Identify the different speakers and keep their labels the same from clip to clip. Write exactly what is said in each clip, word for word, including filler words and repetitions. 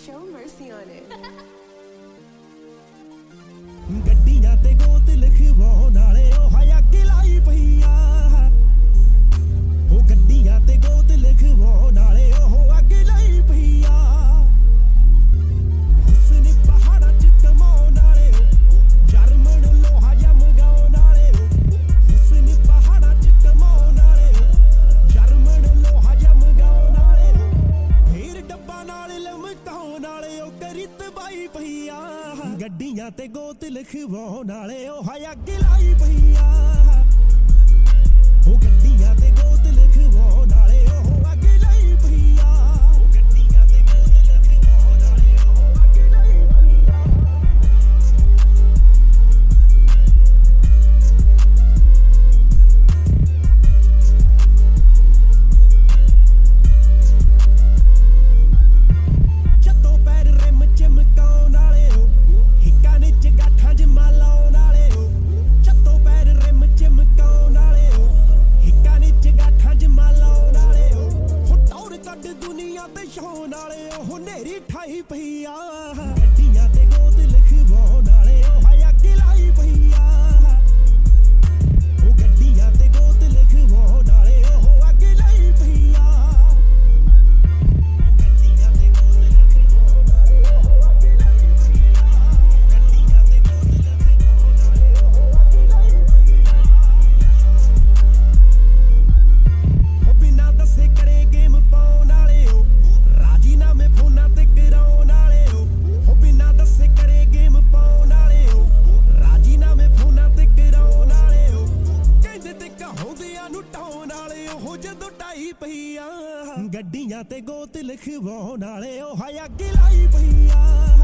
Speaker 1: Show mercy on it.
Speaker 2: ਗੱਡੀਆਂ ਤੇ ਗੋਤ ਲਿਖਵਾਉਣ ਵਾਲੇ ਉਹ ਹਾਇਆ ਗਿਲਾਈ ਪਈਆ ਉਹ ਗੱਡੀਆਂ ਤੇ ਗੋਤ ਲਿਖਵਾਉਣ ਵਾਲੇ ਉਹ ਅੱਗ ਲਾਈ ਪਈਆ ਹੁਸਨ ਪਹਾੜਾਂ ਚ ਕਮਾਉਣ ਵਾਲੇ ਜਰਮਨ ਲੋਹਾ ਜਮਗਾਉਣ ਵਾਲੇ ਹੁਸਨ ਪਹਾੜਾਂ ਚ ਕਮਾਉਣ ਵਾਲੇ ਜਰਮਨ ਲੋਹਾ ਜਮਗਾਉਣ ਵਾਲੇ ਫੇਰ ਡੱਬਾ ਨਾਲ ਲਮਕਾਉਣ ਵਾਲੇ ਉਹ ਕਰੀ ਤਬਾਈ ਪਈਆ ਗੱਡੀਆਂ ਤੇ ਗੋਤ ਲਿਖਵਾਉਣ ਵਾਲੇ ਉਹ ਹਾਇਆ ਗਿਲਾਈ ਪਈਆ ਉਹ ਗੱਡੀਆਂ ਤੇ ਗੋਤ ਲਿਖਵਾਉਣ ਵਾਲੇ ਉਹ ਅੱਗ ਲਾਈ ਪਈਆ ਉਹ ਗੱਡੀਆਂ ਤੇ ਗੋਤ ਲਿਖਵਾਉਣ ਵਾਲੇ ਉਹ ਅੱਗ ਲਾਈ ਪਈਆ ਚੱਤੋ ਪੈਰ ਰਿਮ ਚਮਕਾਉਣ ਵਾਲੇ ਹਿੱਕਾਂ ਨਿੱਚ ਗਾਠਾਂ ਚ ਮਾਲਾਉਣ ਵਾਲੇ ਚੱਤੋ ਪੈਰ ਰਿਮ ਚਮਕਾਉਣ ਵਾਲੇ ਹਿੱਕਾਂ ਨਿੱਚ ਗਾਠਾਂ ਚ ਮਾਲਾਉਣ ਵਾਲੇ ਹੋ ਟੌਰ ਕੱਢ ਦੁਨੀਆ ਤੇ ਛਾਉਣ ਵਾਲੇ ਉਹ ਨੇਰੀ ਠਾਈ ਪਈਆ ਗੱਡੀਆਂ ਤੇ ਗੋਤ ਲਿਖਵਾਉਣ ਵਾਲੇ ਉਹ ਹਾਇਆ ਗਿਲਾਈ ਪਈਆ ਉਹ ਗੱਡੀਆਂ ਤੇ ਗੋਤ ਲਿਖਵਾਉਣ ਵਾਲੇ ਉਹ ਅੱਗ ਲਾਈ ਪਈਆ ਗੱਡੀਆਂ ਤੇ ਗੋਤ ਲਿਖਵਾਉਣ ਵਾਲੇ ਉਹ ਅੱਗ ਲਾਈ ਪਈਆ ਗੱਡੀਆਂ ਤੇ ਗੋਤ ਲਿਖਵਾਉਣ ਵਾਲੇ ਉਹ ਅੱਗ ਲਾਈ ਪਈਆ ਉਹ ਬਿਨਾਂ ਦੱਸੇ ਕਰੇ ਗੇਮ ਪਾਉਣ ਵਾਲੇ ਉਹ ਰਾਜੀਨਾਮੇ ਫੋਨਾਂ ਤੇ ਕਰਾਉਣ ਵਾਲੇ ਉਹ ਬਿਨਾਂ ਦੱਸੇ ਕਰੇ ਗੇਮ ਪਾਉਣ ਵਾਲੇ ਉਹ ਰਾਜੀਨਾਮੇ ਫੋਨਾਂ ਤੇ ਕਰਾਉਣ ਵਾਲੇ ਉਹ ਕਹਿੰਦੇ ਤੇ ਕਹਾਉਂਦਿਆਂ ਨੂੰ ਟਾਉਣ ਵਾਲੇ ਉਹ ਜਦੋਂ ਢਾਈ ਪਈਆ ਗੱਡੀਆਂ ਤੇ ਗੋਤ ਲਿਖਵਾਉਣ ਵਾਲੇ ਉਹ ਹਾਇਆ ਗਿਲਾਈ ਪਈਆ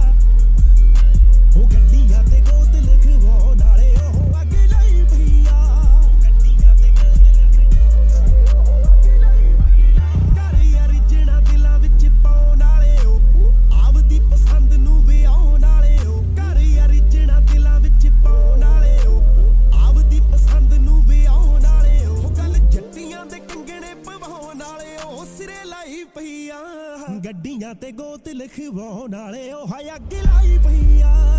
Speaker 2: ਉਹ ਗੱਡੀਆਂ ਤੇ ਗੋਤ ਲਿਖਵਾਉਣ ਵਾਲੇ ਉਹ ਅੱਗ ਲਾਈ ਪਈਆ ਉਹ ਗੱਡੀਆਂ ਤੇ ਗੋਤ ਲਿਖਵਾਉਣ ਵਾਲੇ ਉਹ ਅੱਗ ਲਾਈ ਪਈਆ ਘਰ ਅਰਜਣਾ ਦਿਲਾਂ ਵਿੱਚ ਪਾਉਣ ਵਾਲੇ ਉਹ ਆਪਦੀ ਪਸੰਦ ਨੂੰ ਵਿਆਉਣ ਵਾਲੇ ਉਹ ਘਰ ਅਰਜਣਾ ਦਿਲਾਂ ਵਿੱਚ ਪਾਉਣ ਵਾਲੇ ਉਹ ਆਪਦੀ ਪਸੰਦ ਨੂੰ ਵਿਆਉਣ ਵਾਲੇ ਉਹ ਗੱਲ ਜੱਟੀਆਂ ਦੇ ਕੰਗਣੇ ਪਵਾਉਣ ਵਾਲੇ ਉਹ ਸਿਰੇ ਲਾਈ ਪਈਆ ਗੱਡੀਆਂ ਤੇ ਗੋਤ ਲਿਖਵਾਉਣ ਵਾਲੇ ਉਹ ਹਾਇਆ ਗਿਲਾਈ ਪਈਆ